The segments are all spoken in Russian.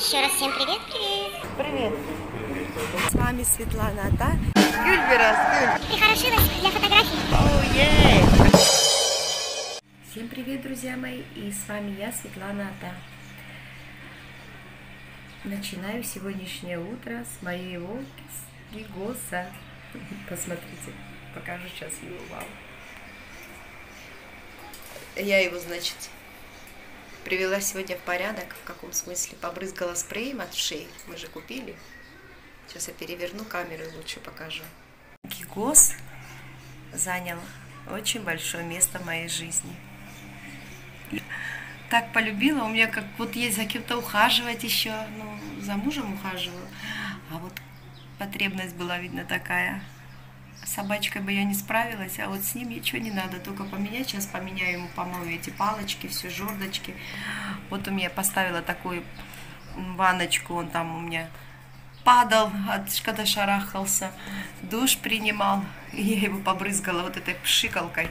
Еще раз всем привет, привет. Привет. С вами Светлана Ата. Гюльберас, Гюль. Прихорошилась для фотографий. Всем привет, друзья мои. И с вами я, Светлана Ата. Начинаю сегодняшнее утро с моего гигоса. Посмотрите, покажу сейчас его вам. Я его, значит, привела сегодня в порядок. В каком смысле? Побрызгала спреем от шеи. Мы же купили. Сейчас я переверну камеру и лучше покажу. Гигос занял очень большое место в моей жизни. Так полюбила, у меня как вот есть за кем-то ухаживать еще, ну, за мужем ухаживаю, а вот потребность была, видно, такая. С собачкой бы я не справилась, а вот с ним ничего не надо, только поменять. Сейчас поменяю ему, помою эти палочки, все, жердочки. Вот у меня поставила такую ванночку, он там у меня падал, когда шарахался, душ принимал, и я его побрызгала вот этой пшикалкой.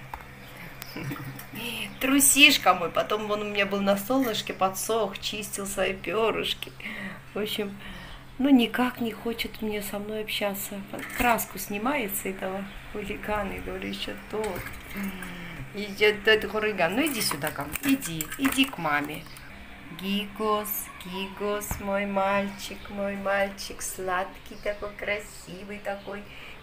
Трусишка мой, потом он у меня был на солнышке, подсох, чистил свои перышки. В общем, ну никак не хочет мне со мной общаться. Краску снимает с этого хулигана и говорю, еще тот. Идет этот хулиган. Ну иди сюда ко мне, иди к маме. Гигос, Гигос, мой мальчик, сладкий такой, красивый такой.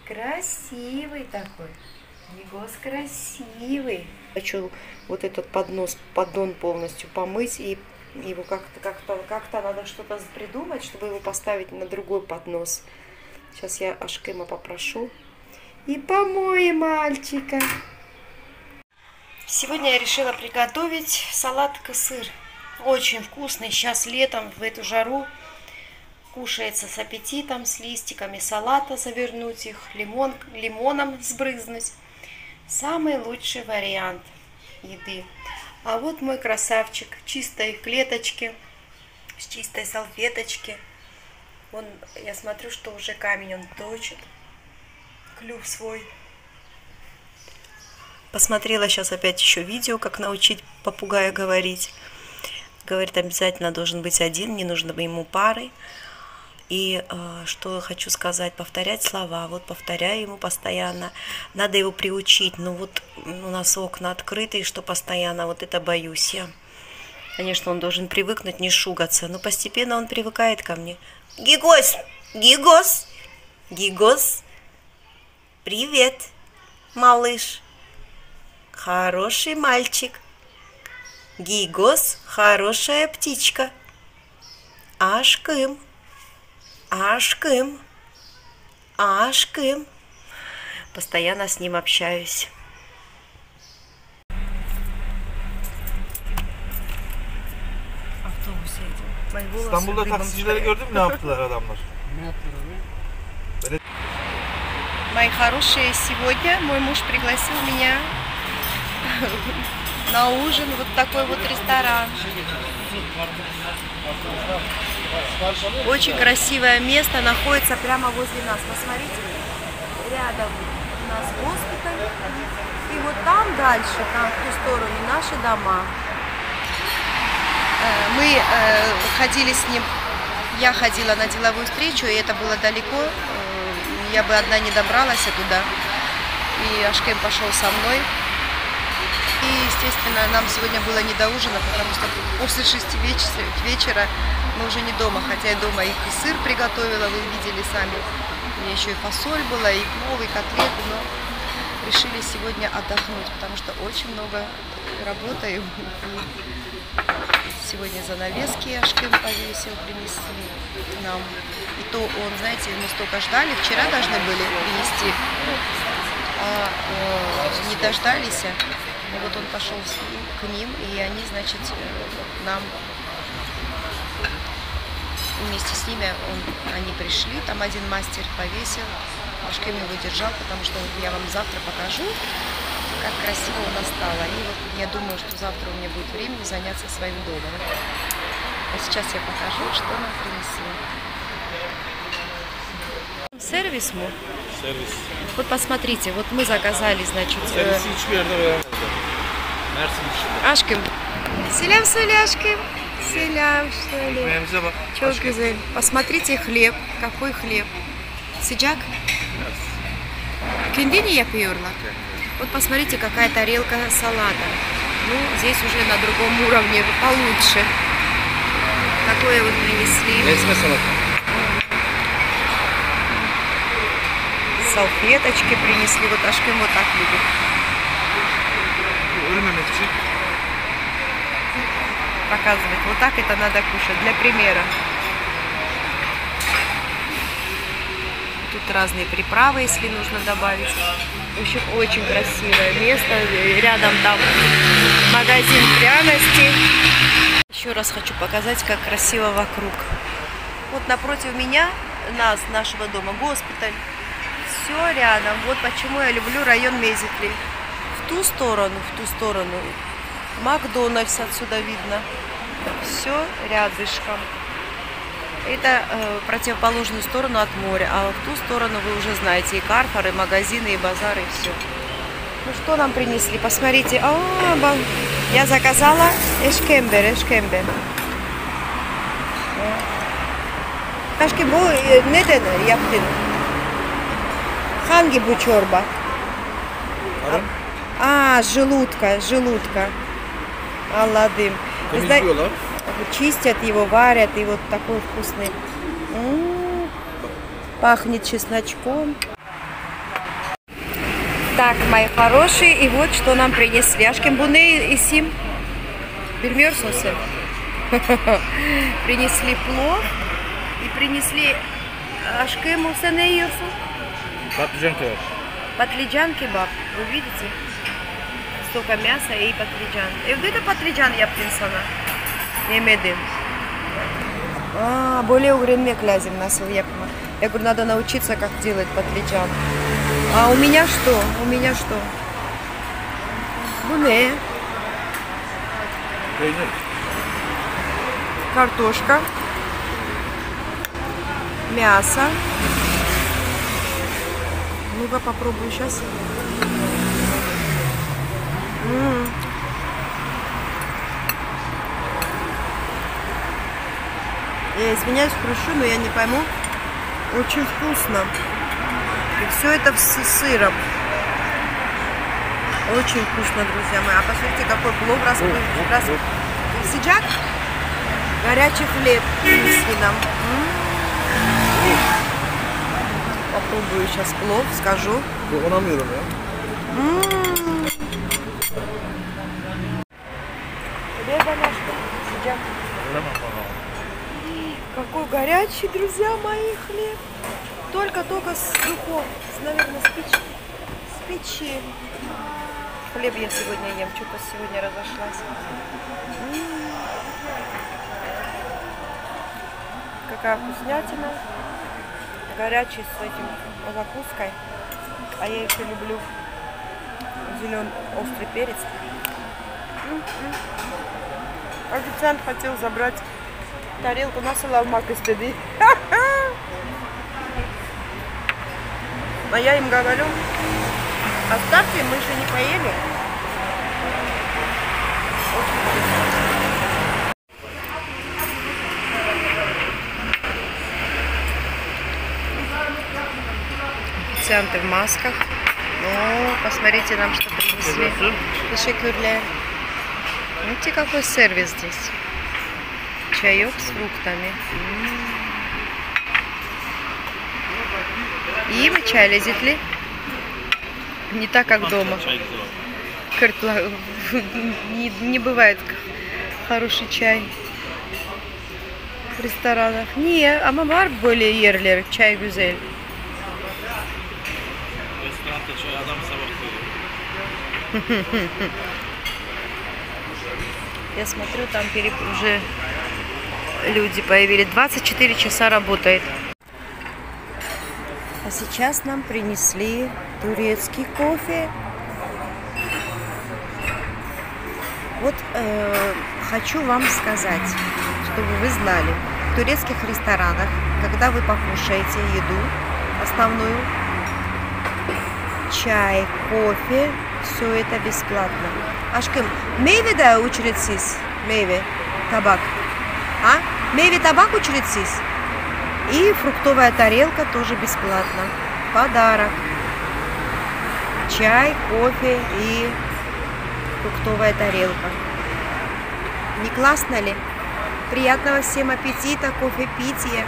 Гигос красивый. Хочу вот этот поддон полностью помыть, и его как-то надо что-то придумать, чтобы его поставить на другой поднос. Сейчас я Ашкема попрошу и помою мальчика. Сегодня я решила приготовить салат кысыр. Очень вкусный. Сейчас летом в эту жару кушается с аппетитом, с листиками салата, завернуть их, лимоном сбрызнуть. Самый лучший вариант еды. А вот мой красавчик, чистой клеточки, с чистой салфеточки. Я смотрю, что уже камень он точит, клюв свой. Посмотрела сейчас опять еще видео, как научить попугая говорить. Говорит, обязательно должен быть один, не нужно ему пары. И что хочу сказать, повторять слова. Вот повторяю ему постоянно. Надо его приучить. Ну вот у нас окна открыты, что постоянно вот это боюсь я. Конечно, он должен привыкнуть, не шугаться. Но постепенно он привыкает ко мне. Гигос! Гигос! Гигос! Привет, малыш! Хороший мальчик! Гигос, хорошая птичка! Ашкым! Ашкым, Ашкым. Постоянно с ним общаюсь. Автобус едет. İstanbul'da taksicileri gördün mü? Ne yaptılar adamlar? Мои хорошие, сегодня мой муж пригласил меня на ужин в вот такой вот ресторан. Очень красивое место, находится прямо возле нас. Посмотрите, рядом у нас госпиталь. И вот там дальше, там в ту сторону, наши дома. Мы ходили с ним, я ходила на деловую встречу, и это было далеко. Я бы одна не добралась туда. И Ашкем пошел со мной. И, естественно, нам сегодня было не до ужина, потому что после 6 вечера мы уже не дома, хотя я дома и сыр приготовила, вы видели сами. У меня еще и фасоль была, и плов, и котлеты, но решили сегодня отдохнуть, потому что очень много работаю. Сегодня занавески Ашкем повесил, принесли нам. И то он, знаете, мы столько ждали, вчера должны были принести, а не дождались. И вот он пошел к ним, и они, значит, нам вместе с ними они пришли, там один мастер повесил, Ашкем его держал, потому что я вам завтра покажу, как красиво у нас стало. И вот я думаю, что завтра у меня будет времени заняться своим домом. А сейчас я покажу, что нам принесли. Сервис му. Servis. Вот посмотрите, вот мы заказали, значит, Servisi hiçbir yerde beğenmedim. Mersin dışında. Ашкем. Selam söyle Ашкем. Selam şöyle. Ekmeğimize bak. Çok güzel. Посмотрите хлеб. Какой хлеб? Sıcak? Kendi yapıyorlar. Вот посмотрите, какая тарелка салата. Ну, здесь уже на другом уровне, получше. Такое вот принесли. Esme salata. Салфеточки принесли. Вот Ашкин вот так любит. Ölmemek için. Показывать. Вот так это надо кушать. Для примера. Тут разные приправы, если нужно добавить. В общем, очень красивое место. Рядом там магазин пряностей. Еще раз хочу показать, как красиво вокруг. Вот напротив меня, нашего дома, госпиталь. Все рядом. Вот почему я люблю район Мезитли. В ту сторону. Макдональдс отсюда видно. Все рядышком. Это противоположную сторону от моря. А в ту сторону вы уже знаете. И Карфор, и магазины, и базары, и все. Ну что нам принесли? Посмотрите. Я заказала eşkember. Aşkım bu ne denir yaptın? Hangi bu çorba? Желудка. Анладым. Temizliyorlar. Чистят его, варят, и вот такой вкусный. Пахнет чесночком. Так, мои хорошие, и вот что нам принесли. Aşkım bu ne isim? Bilmiyorsun sen? Принесли плов и принесли... Aşkım sen ne yiyorsun? Patlıcan kebap. Патлиджан кебаб. Вы видите? Столько мяса и патлиджан. Вот это патлиджан yaptın sana. Yemedim. Более öğrenmek lazım nasıl yapmak. Я говорю, надо научиться, как делать патлиджан. А у меня что? Bu ne? Peynir. Картошка. Мясо. Ну-ка попробую сейчас. Я извиняюсь, прошу, но я не пойму. Очень вкусно. И все это с сыром. Очень вкусно, друзья мои. А посмотрите, какой плов Сиджак? Горячий хлеб принесли нам. Попробую сейчас плов, скажу. Dokunamıyorum ya. Какой горячий, друзья мои, хлеб. Только с духов, наверное, с печи. Хлеб я сегодня ем, что-то сегодня разошлась. Какая вкуснятина. Горячий с этим закуской. А я еще люблю зеленый острый перец. Официант хотел забрать тарелку, насыла в мак istedi. А я им говорю, оставьте, мы еще не поели. Официанты в масках. Ну, посмотрите, нам что принесли. Teşekkürler. Видите, какой сервис здесь. Чаек с фруктами. И мы чай лезет. Не так, как дома. Не бывает хороший чай в ресторанах. Не, ama var böyle yerler, çay güzel. Restoranda çay adam sabah koyuyor. Я смотрю, там уже люди появились. 24 часа работает. А сейчас нам принесли турецкий кофе. Вот хочу вам сказать, чтобы вы знали, в турецких ресторанах, когда вы покушаете еду основную, çay, кофе, все это бесплатно. Aşkım, meyve de ücretsiz. Meyve, tabak. А? Мейви табак учредитесь? И фруктовая тарелка тоже бесплатно. Подарок. Чай, кофе и фруктовая тарелка. Не классно ли? Приятного всем аппетита, кофе-пития.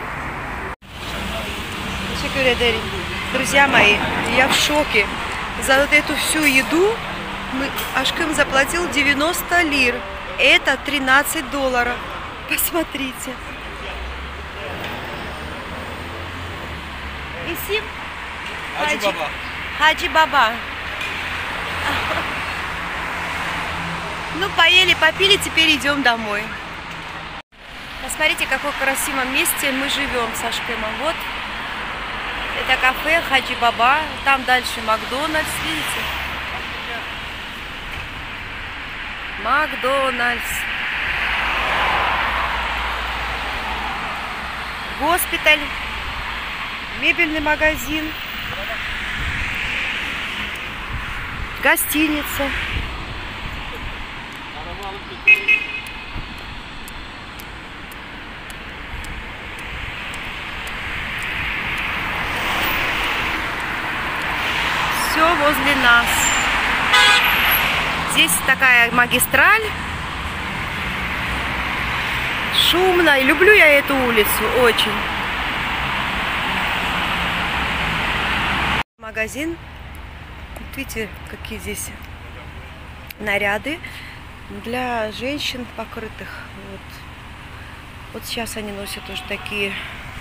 Друзья мои, я в шоке. За вот эту всю еду Ашкым заплатил 90 лир. Это $13. Посмотрите. Исим? Хаджи Баба. Хаджи Баба. Ну, поели, попили, теперь идем домой. Посмотрите, в каком красивом месте мы живем с Ашкымом. Вот это кафе Хаджи Баба. Там дальше Макдональдс, видите? Макдональдс. Госпиталь. Мебельный магазин. Гостиница. Все возле нас. Здесь такая магистраль. Шумно. И люблю я эту улицу очень. Магазин. Вот видите, какие здесь наряды для женщин покрытых. Вот сейчас они носят уже такие.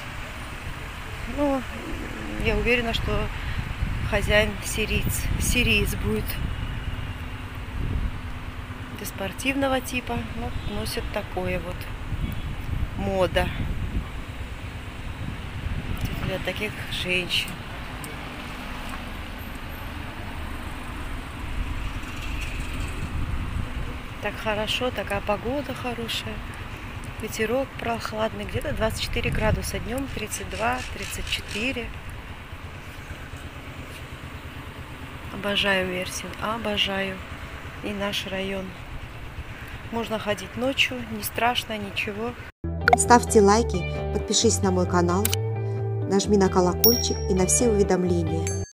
Ну, я уверена, что хозяин сириец будет. Для спортивного типа, но носят такое вот. Мода. Для таких женщин. Так хорошо, такая погода хорошая. Ветерок прохладный, где-то 24 градуса, днем 32, 34. Обожаю Мерсин, обожаю. И наш район. Можно ходить ночью, не страшно, ничего. Ставьте лайки, подпишись на мой канал, нажми на колокольчик и на все уведомления.